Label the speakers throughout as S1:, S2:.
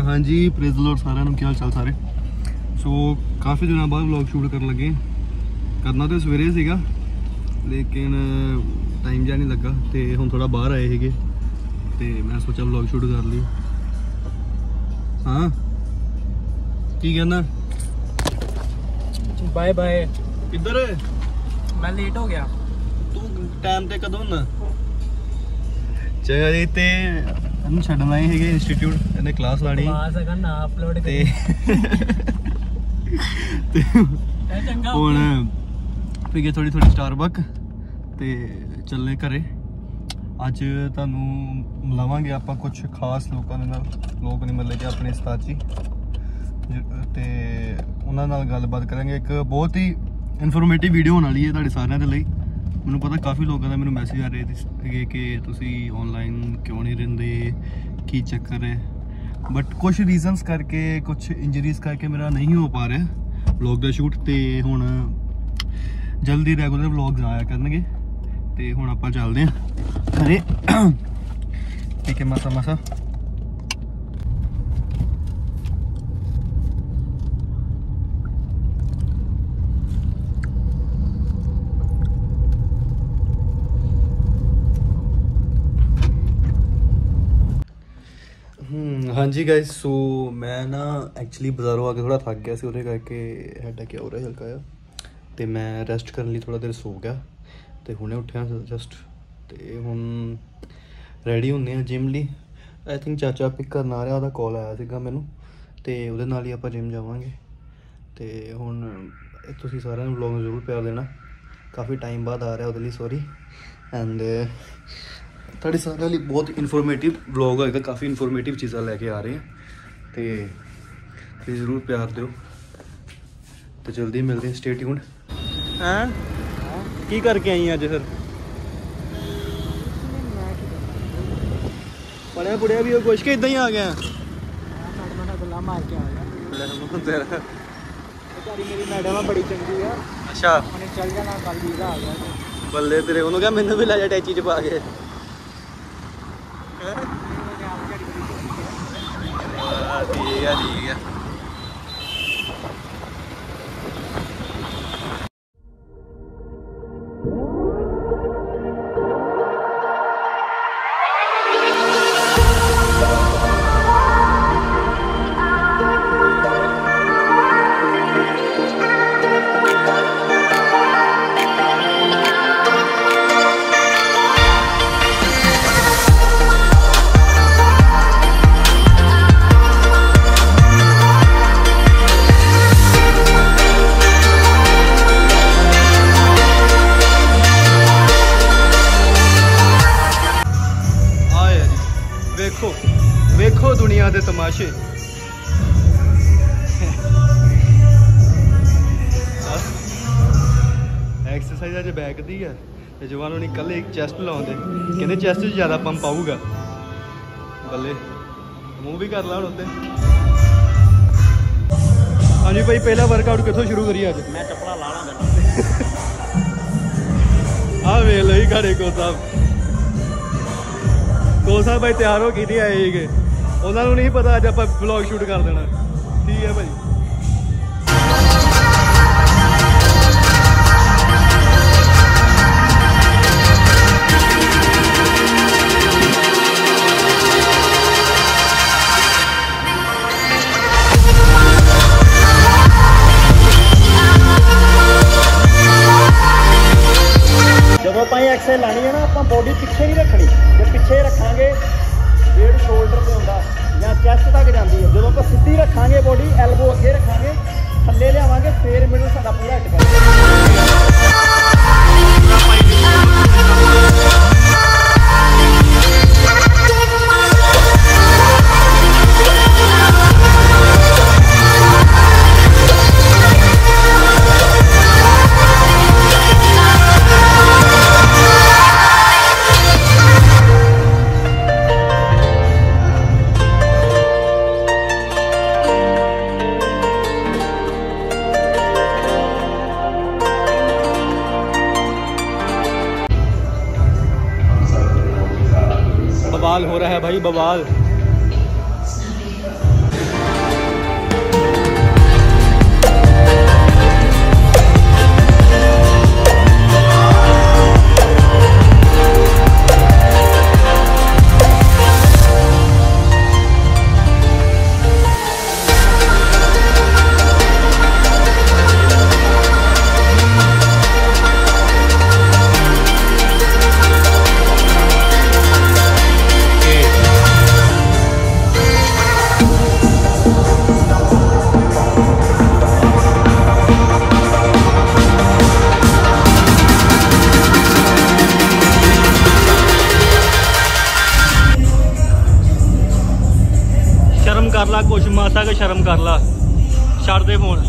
S1: हाँ जी, praise the lord साਰਿਆਂ ਨੂੰ ਕੀ ਹਾਲ ਚਾਲ ਸਾਰੇ। सो काफ़ी दिनों बाद व्लॉग शूट कर लगे, करना तो सवेरे सीगा लेकिन टाइम जा नहीं लगा तो हुण थोड़ा बाहर आए थे तो मैं सोचा व्लॉग शूट कर ली। हाँ की कहना?
S2: Bye bye.
S1: किधर?
S2: मैं लेट हो गया।
S1: तू टाइम ते कदों ना चल ते ਇਹਨੂੰ ਛੱਡਣ ਆਏ ਹੈਗੇ ਇੰਸਟੀਚਿਊਟ, ਇਹਨੇ ਕਲਾਸ ਲਾਣੀ
S2: ਕਲਾਸ ਅਗਰ ਨਾ ਅਪਲੋਡ
S1: ਤੇ
S2: ਚੰਗਾ
S1: ਹੁਣ ਪੀਗੇ ਥੋੜੀ ਸਟਾਰਬਕ ਤੇ ਚੱਲੇ ਘਰੇ। ਅੱਜ ਤੁਹਾਨੂੰ ਮਿਲਾਵਾਂਗੇ ਆਪਾਂ ਕੁਝ ਖਾਸ ਲੋਕਾਂ ਦੇ ਨਾਲ, ਲੋਕ ਨਹੀਂ ਮਿਲੇ ਕਿ ਆਪਣੇ ਉਸਤਾਦ ਜੀ, ਤੇ ਉਹਨਾਂ ਨਾਲ ਗੱਲਬਾਤ ਕਰਾਂਗੇ। ਇੱਕ ਬਹੁਤ ਹੀ ਇਨਫੋਰਮੇਟਿਵ ਵੀਡੀਓ ਹੋਣ ਵਾਲੀ ਹੈ ਤੁਹਾਡੇ ਸਾਰਿਆਂ ਦੇ ਲਈ। ਮੈਨੂੰ ਪਤਾ ਕਾਫੀ ਲੋਕਾਂ ਦਾ ਮੈਨੂੰ ਮੈਸੇਜ ਆ ਰਹੇ ਸੀਗੇ ਕਿ ਤੁਸੀਂ ਆਨਲਾਈਨ ਕਿਉਂ ਨਹੀਂ ਰਹਿੰਦੇ, ਕੀ ਚੱਕਰ ਹੈ, ਬਟ ਕੁਝ ਰੀਜ਼ਨਸ ਕਰਕੇ, ਕੁਝ ਇੰਜਰੀਜ਼ ਕਰਕੇ ਮੇਰਾ ਨਹੀਂ ਹੋ ਪਾ ਰਿਹਾ ਵਲੌਗ ਦਾ ਸ਼ੂਟ। ਤੇ ਹੁਣ ਜਲਦੀ ਰੈਗੂਲਰ ਵਲੌਗਸ ਆਇਆ ਕਰਨਗੇ ਤੇ ਹੁਣ ਆਪਾਂ ਚੱਲਦੇ ਹਾਂ ਘਰੇ। ਠੀਕ ਹੈ, ਮਸਾ हाँ जी गाइस, सो मैं ना एक्चुअली बाज़ारों आके थोड़ा थक गया सी, ਉਹਦੇ ਕਰਕੇ ਹੈਡੇਕ ਹੋ ਰਿਹਾ ਹਲਕਾ ਜਿਹਾ, ਤੇ ਮੈਂ ਰੈਸਟ ਕਰਨ ਲਈ ਥੋੜਾ ਦੇਰ ਸੋ ਗਿਆ ਤੇ ਹੁਣੇ ਉੱਠਿਆ ਜਸਟ। ਤੇ ਹੁਣ ਰੈਡੀ ਹੁੰਦੇ ਆ ਜਿਮ ਲਈ। ਆਈ ਥਿੰਕ ਚਾਚਾ ਪਿਕ ਕਰਨ ਆ ਰਿਹਾ, ਉਹਦਾ ਕਾਲ ਆਇਆ ਸੀਗਾ ਮੈਨੂੰ, ਤੇ ਉਹਦੇ ਨਾਲ ਹੀ ਆਪਾਂ ਜਿਮ ਜਾਵਾਂਗੇ। ਤੇ ਹੁਣ ਤੁਸੀਂ ਸਾਰਿਆਂ ਨੂੰ ਵਲੌਗ ਨੂੰ ਜ਼ਰੂਰ ਪਿਆਰ ਦੇਣਾ, ਕਾਫੀ ਟਾਈਮ ਬਾਅਦ ਆ ਰਿਹਾ, ਉਹਦੇ ਲਈ ਸੌਰੀ। ਐਂਡ ਤੁਹਾਡੇ ਸਾਰਿਆਂ ਲਈ ਬਹੁਤ ਇਨਫੋਰਮੇਟਿਵ ਵਲੌਗ ਹੋਏਗਾ, ਕਾफ़ी ਇਨਫੋਰਮੇਟਿਵ ਚੀਜ਼ਾਂ ਲੈ ਕੇ ਆ ਰਹੇ ਹਾਂ ਤੇ ਤੁਸੀਂ ਜ਼ਰੂਰ ਪਿਆਰ ਦਿਓ ਤੇ ਜਲਦੀ ਮਿਲਦੇ ਹਾਂ। Stay tuned. ਹਾਂ ਕੀ ਕਰਕੇ ਆਈ ਅੱਜ ਫਿਰ? ਪੜਿਆ ਪੁੜਿਆ ਵੀ ਉਹ ਕੁਛ ਕਿ ਇਦਾਂ ਹੀ ਆ ਗਿਆ?
S2: ਮੈਡਮ ਨਾਲ ਗੱਲਾਂ ਮਾਰ ਕੇ ਆ ਗਿਆ।
S1: ਤੇਰਾ
S2: ਵਿਚਾਰੀ ਮੇਰੀ ਮੈਡਮ ਆ, ਬੜੀ ਚੰਗੀ ਆ।
S1: ਅੱਛਾ,
S2: ਉਹਨੇ ਚੱਲ ਜਾਣਾ, ਕੱਲ ਵੀਜ਼ਾ ਆ ਗਿਆ।
S1: ਬੱਲੇ ਤੇਰੇ, ਉਹਨੂੰ ਕਿਹਾ ਮੈਨੂੰ ਵੀ ਲੈ ਜਾ ਟੈਚੀ 'ਚ ਪਾ ਕੇ। ठीक है ठीक है। ਵੇਖੋ ਦੁਨੀਆ ਦੇ ਤਮਾਸ਼ੇ। ਐਕਸਰਸਾਈਜ਼ ਅੱਜ ਬੈਕ ਦੀ ਆ ਤੇ ਜਵਾਨੋਂ ਨਹੀਂ ਕੱਲੇ ਚੈਸਟ ਲਾਉਂਦੇ, ਕਹਿੰਦੇ ਚੈਸਟ 'ਚ ਜ਼ਿਆਦਾ ਪੰਪ ਆਊਗਾ। ਬੱਲੇ ਮੂੰਹ ਵੀ ਕਰ ਲਾ ਹੁਣ ਉੱਤੇ। ਹਾਂਜੀ ਭਾਈ, ਪਹਿਲਾ ਵਰਕਆਊਟ ਕਿੱਥੋਂ ਸ਼ੁਰੂ ਕਰੀਏ ਅੱਜ?
S2: ਮੈਂ ਚੱਪਲਾਂ ਲਾ ਲਾਂਗਾ।
S1: ਆਹ ਵੇਖ ਲਈ ਘਰੇ ਕੋ ਸਾਹਿਬ ਭਾਈ ਤਿਆਰ ਹੋ ਕੇ ਆਏ ਸੀਗੇ, ਉਹਨਾਂ ਨੂੰ ਨਹੀਂ ਪਤਾ ਅੱਜ ਆਪਾਂ ਵਲੌਗ ਸ਼ੂਟ ਕਰ ਦੇਣਾ। ਠੀਕ ਹੈ ਭਾਈ।
S2: ਜਦੋਂ ਆਪਾਂ ਇਹ ਐਕਸਰਸਾਈਜ਼ ਲਾਣੀ ਹੈ ਨਾ, ਆਪਾਂ ਬੋਡੀ ਪਿੱਛੇ ਨਹੀਂ ਰੱਖਣੀ। ਜੇ ਪਿੱਛੇ ਰੱਖਾਂਗੇ ਵੇਟ ਸ਼ੋਲਡਰ ਤੇ ਹੁੰਦਾ ਜਾਂ ਚੈਸਟ ਤੱਕ ਜਾਂਦੀ ਹੈ। ਜਦੋਂ ਆਪਾਂ ਸਿੱਧੀ ਰੱਖਾਂਗੇ ਬੋਡੀ, ਐਲਬੋ ਅੱਗੇ ਰੱਖਾਂਗੇ, ਥੱਲੇ ਲਿਆਵਾਂਗੇ, ਫੇਰ ਮਿਡਲ ਸਾਡਾ ਪੂਰਾ ਹਿੱਟ ਕਰਾਂਗੇ। बवाल हो रहा है भाई, बवाल।
S1: कर ला कुछ, मासा के शर्म कर ला, छड़ दे फोन।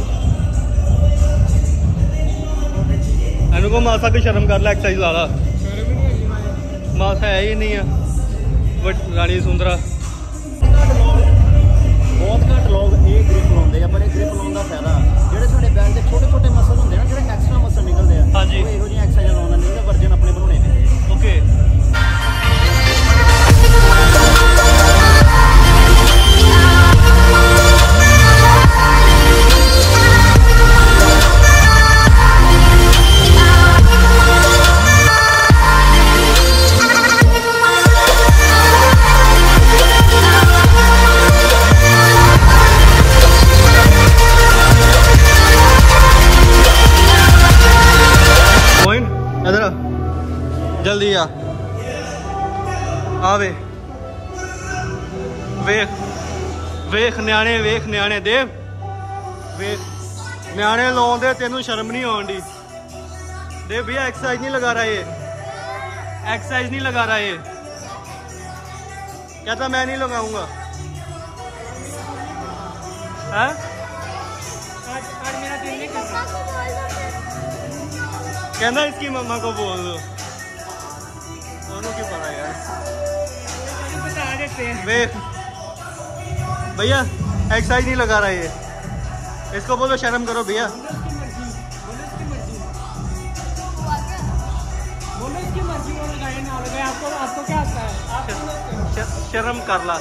S1: इनको मासा की शर्म कर ला, एक्सरसाइज ला ला, मासा है ही नहीं है। बट रानी सुंदरा
S2: बहुत घट लोग ये ग्रिप लाते हैं, पर ये ग्रिप लाने का फायदा जो साढ़े बैक के छोटे छोटे मसल होंगे ना, जो एक्सट्रा मसल निकलते हैं,
S1: हाँ जी,
S2: वो यहो जिहियां एक्सरसाइज लाने नहीं, वर्जन अपने बनाने पैंदे।
S1: ओके जल्दी आवे वेख वेख न्याणे, वेख न्याणे देव, वेख न्याणे लाउंदे, तेनू शर्म नहीं आउंदी देव भैया। एक्सरसाइज नहीं लगा रहा ये, एक्सरसाइज नहीं लगा रहा ये, कहता मैं नहीं लगाऊंगा है। कहना इसकी मम्मा को बोल दो, की पता यार। वेख भैया एक्सरसाइज नहीं लगा रहा ये, इसको बोलो शर्म करो भैया। आपको क्या आता है, शर्म कर ला।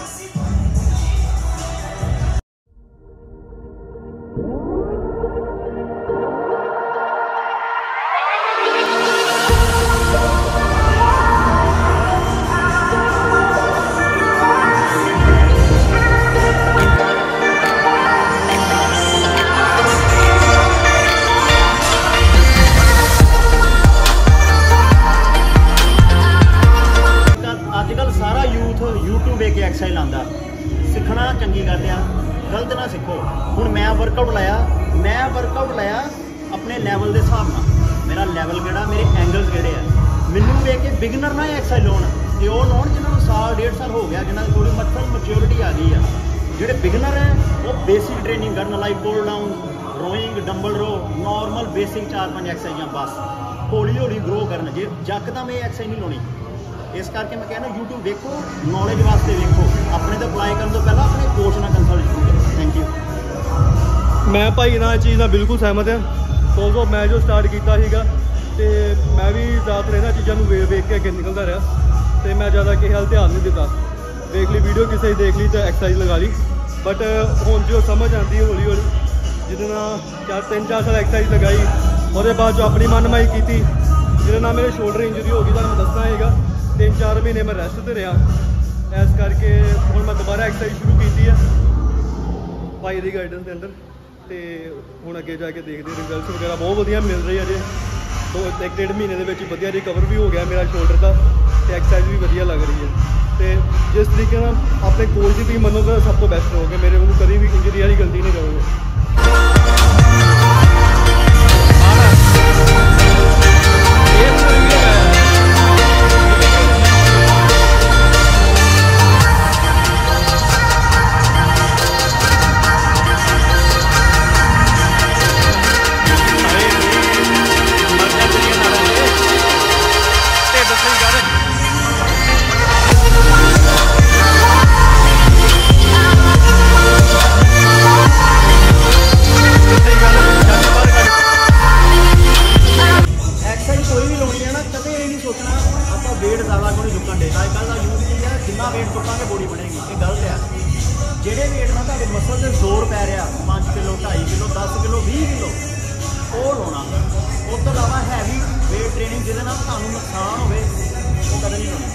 S2: एक्सरसाइज लाता सीखना चंगी गल आ, गलत ना सीखो। हुण मैं वर्कआउट लाया अपने लैवल के हिसाब नाल, मेरा लैवल केड़ा, मेरे एंगल्स केड़े आ, मैनू वेख के बिगनर ना एक्सरसाइज लाउण, ते ओह लाउण जिन्होंने साल 1.5 साल हो गया, जिन्होंने थोड़ी मसल मैच्योरिटी आ गई है। जिहड़े बिगनर है वो बेसिक ट्रेनिंग करन, like pull down, rowing, dumbbell row, normal basic 4-5 एक्सरसाइजां बस, हौली हौली ग्रो करन, जे यकदम ये एक्सरसाइज नहीं लाउणी। इस करके मैं कहना यूट्यूब देखो, नॉलेज वास्ते देखो, अपने तो अप्लाई करने तो पहले अपने कोच नाल कंसल्ट करो। Thank you.
S1: मैं भाई ना चीज़ ना बिल्कुल सहमत है। तो मैं जो स्टार्ट किया सीगा, तो मैं भी ज़्यादातर इन्होंने चीज़ों को वेख के अगे निकलता रहा, तो मैं ज़्यादा किसी हाल ध्यान नहीं दिता। देख ली वीडियो किसी देख ली तो एक्सरसाइज लगा ली, बट हुण जो समझ आती है हौली हौली, जिहदे नाल 3-4 साल एक्सरसाइज लगाई, उसके बाद जो अपनी मनमाई की, जिहदे नाल मेरे शोल्डर इंजरी हो गई, तुहानूं दसना है 3-4 महीने मैं रेस्ट ते रहा, इस करके हुण मैं दोबारा एक्सरसाइज शुरू की है भाई की गाइडेंस के अंदर। तो हुण अगे जाके देखते रिजल्ट्स वगैरह बहुत वधिया मिल रही है। अजे 1-1.5 महीने के वधिया रिकवर भी हो गया मेरा शोल्डर का, तो एक्सरसाइज भी वधिया लग रही है। तो जिस तरीके अपने कोच की तुम मनो तो सब तो बेस्ट रहोगे, मेरे को कभी भी इंजरी वाली गलती नहीं करोगे। ਜਿਹੜੇ ਵੇਟ ਨਾਲ ਤੁਹਾਡੇ ਮਸਲ ਤੇ ਜ਼ੋਰ ਪੈ ਰਿਹਾ 5 ਕਿਲੋ 2.5 ਕਿਲੋ 10 ਕਿਲੋ 20 ਕਿਲੋ ਉਹ ਲਾਉਣਾ। ਉਸ ਤੋਂ ਇਲਾਵਾ ਹੈਵੀ ਵੇਟ ਟ੍ਰੇਨਿੰਗ ਜਿਹਦੇ ਨਾਲ ਤੁਹਾਨੂੰ ਨੁਕਸਾਨ ਹੋਵੇ ਉਹ ਕਦੇ ਨਹੀਂ ਲਾਉਣੀ।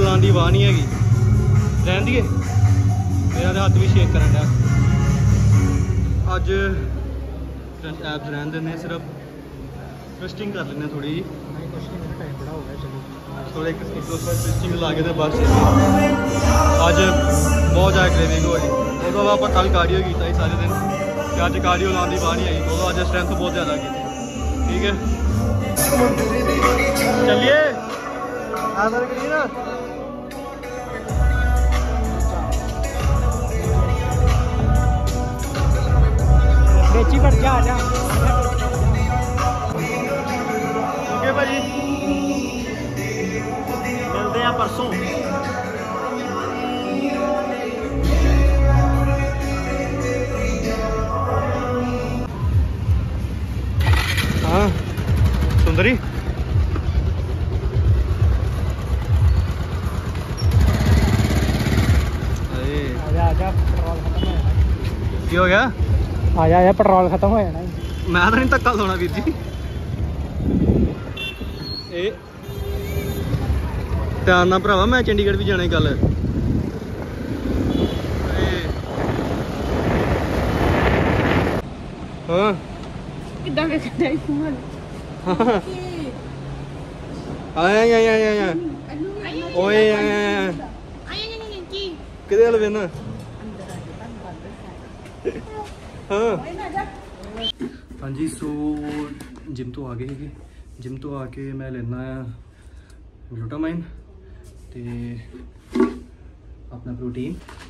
S1: लाने की वाह नहीं हैगी रहन दिए मेरा तो हाथ भी शेक करन दिया अज ऐप्स रहन देने सिर्फ ट्विस्टिंग कर लेने थोड़ी जी थोड़े एक ट्विस्टिंग ला के बस अज बहुत ज़्यादा क्रेविंग होई उदों आप कल कार्डियो किया सारे दिन अज कार्डियो लाने की वाह नहीं आई उदों अज स्ट्रेंथ बहुत ज़्यादा की ठीक है चलिए
S2: बेची पर जा
S1: ओके भाजी
S2: मिलते हैं परसों
S1: हाँ सुंदरी
S2: आजा पेट्रोल खत्म हो
S1: की हो गया
S2: आजा पेट्रोल खत्म हो जाना
S1: मैं तो नहीं धक्का लाना वीर जी ध्यान ना भरावा मैं चंडीगढ़ भी जाना कल हाँ आया ओए किधर हल वेना हाँ जी सो जिम तो आ गए जिम तो आके मैं लेना ग्लूटामाइन ते अपना प्रोटीन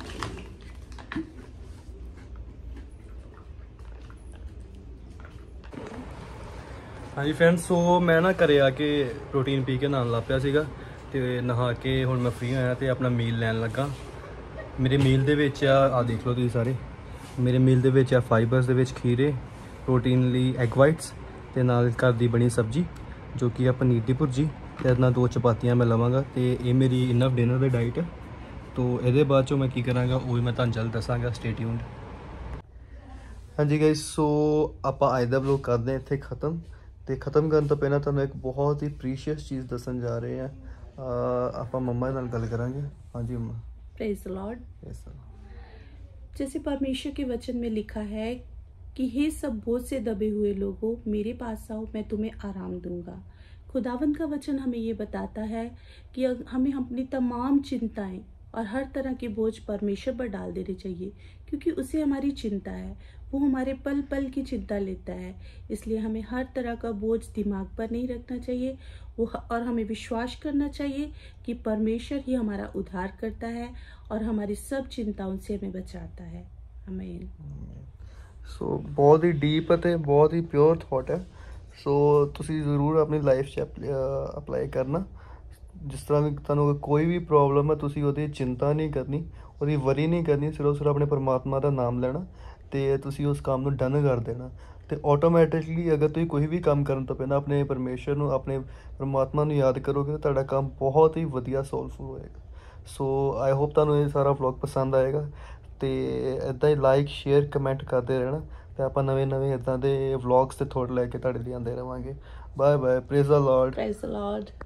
S1: हाँ जी फ्रेंड्स सो मैं ना घरे आके प्रोटीन पी के नहान लग पिया सीगा ते नहा के हुण मैं फ्री होया ते अपना मील लैन लगा मेरे मील दे विच आ देख लो तुसीं सारे मेरे मील दे विच फाइबर्स दे विच खीरे प्रोटीन लई एग वाइट्स ते नाल घर दी बनी सब्जी जो कि पनीर दी भुर्जी ते नाल 2 चपातियां मैं लवांगा ते ये मेरी इनफ डिनर दी डाइट है तो ये बाद चो मैं की करांगा वो मैं तुहानूं जल्द दसांगा स्टे ट्यून्ड हाँ जी गाइस सो आपां अज दा व्लॉग करदे हैं इत्थे खत्म ते खत्म करन तो पहला तुहानूं एक बहुत ही प्रीशियस चीज़ दसन जा रहे हैं आपां मम्मा नाल गल करांगे हाँ जी मम्मा
S3: प्रेज़ द लॉर्ड।
S1: यस
S3: जैसे परमेश्वर के वचन में लिखा है कि हे सब बोझ से दबे हुए लोगों मेरे पास आओ मैं तुम्हें आराम दूंगा। खुदावंद का वचन हमें ये बताता है कि हमें अपनी तमाम चिंताएं और हर तरह के बोझ परमेश्वर पर डाल देने चाहिए क्योंकि उसे हमारी चिंता है, वो हमारे पल पल की चिंता लेता है। इसलिए हमें हर तरह का बोझ दिमाग पर नहीं रखना चाहिए और हमें विश्वास करना चाहिए कि परमेश्वर ही हमारा उद्धार करता है और हमारी सब चिंताओं से हमें बचाता है। आमीन।
S1: सो बहुत ही डीप है बहुत ही प्योर थॉट है सो तुसी ज़रूर अपनी लाइफ च अप्लाई करना जिस तरह भी तुहानूं कोई भी प्रॉब्लम है तुसी ओहदी चिंता नहीं करनी ओहदी वरी नहीं करनी सिर्फ अपने परमात्मा का नाम लेना ते तुसी उस काम नूं डन कर देना तो ऑटोमैटिकली अगर तुम कोई भी काम करन तो पहला अपने परमेश्वर नूं अपने परमात्मा नूं याद करोगे तो तुहाडा काम बहुत ही वधिया सॉल्वफुल होएगा। सो आई होप तुहानूं ये सारा व्लॉग पसंद आएगा तो इदां ही लाइक शेयर कमेंट करते रहना तो आप नवे इदां दे व्लॉग्स ते थोड़े लैके तुहाडे लिए आंदे रहांगे। Bye bye praise the lord.
S3: Praise the Lord.